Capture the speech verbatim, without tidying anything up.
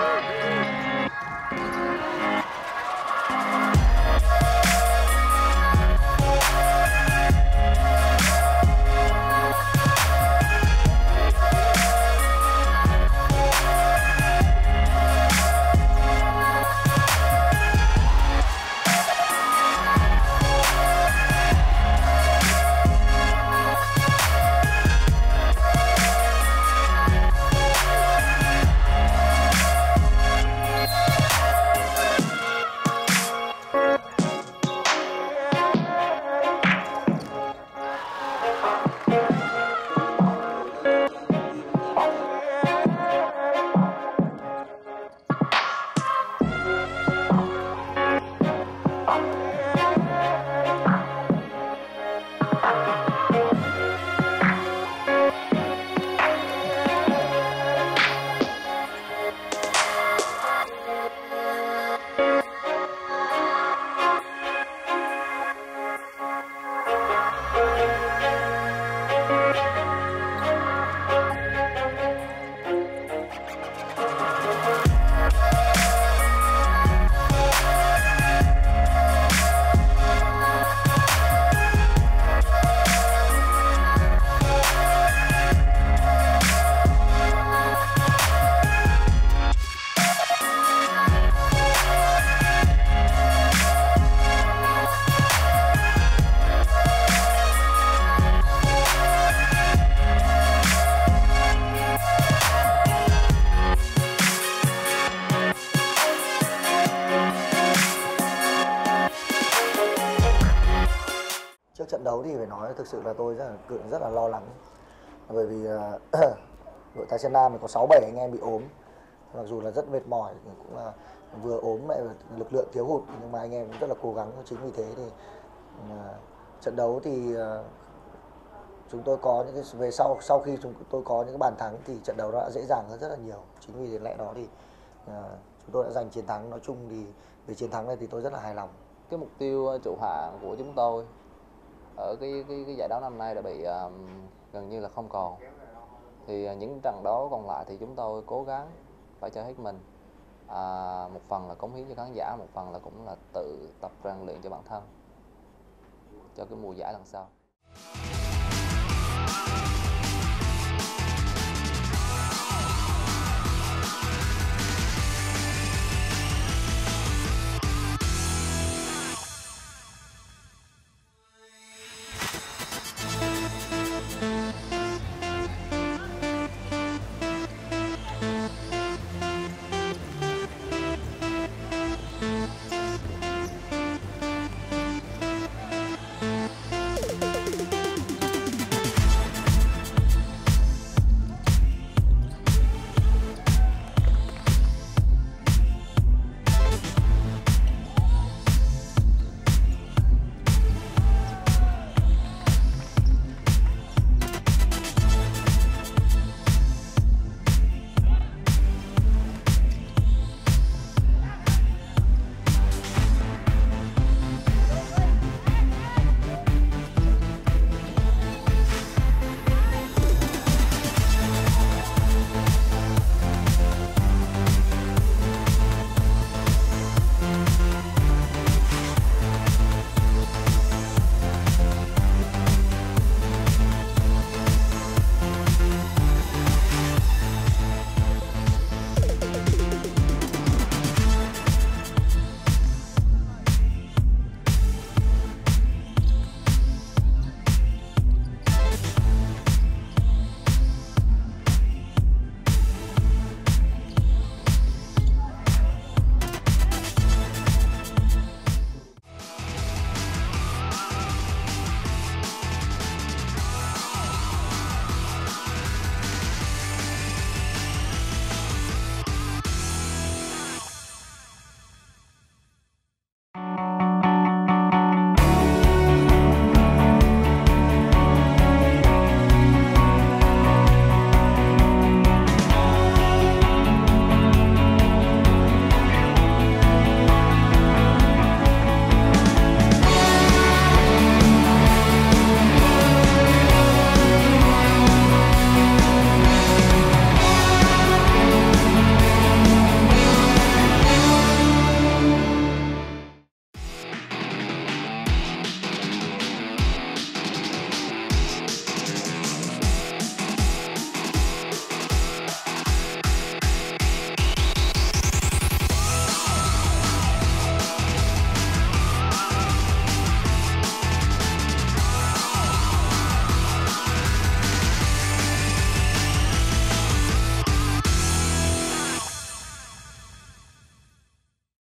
Trận đấu thì phải nói thực sự là tôi rất là rất là lo lắng, bởi vì uh, đội Thái Sơn Nam có sáu bảy anh em bị ốm, mặc dù là rất mệt mỏi, cũng là vừa ốm lại lực lượng thiếu hụt, nhưng mà anh em cũng rất là cố gắng. Chính vì thế thì uh, trận đấu thì uh, chúng tôi có những cái về sau sau khi chúng tôi có những cái bàn thắng thì trận đấu đã dễ dàng hơn rất là nhiều. Chính vì lẽ đó thì uh, chúng tôi đã giành chiến thắng. Nói chung thì về chiến thắng này thì tôi rất là hài lòng. Cái mục tiêu trụ hạng của chúng tôi ở cái cái, cái giải đấu năm nay đã bị um, gần như là không còn. Thì uh, những trận đấu còn lại thì chúng tôi cố gắng phải cho hết mình. À, một phần là cống hiến cho khán giả, một phần là cũng là tự tập rèn luyện cho bản thân cho cái mùa giải lần sau.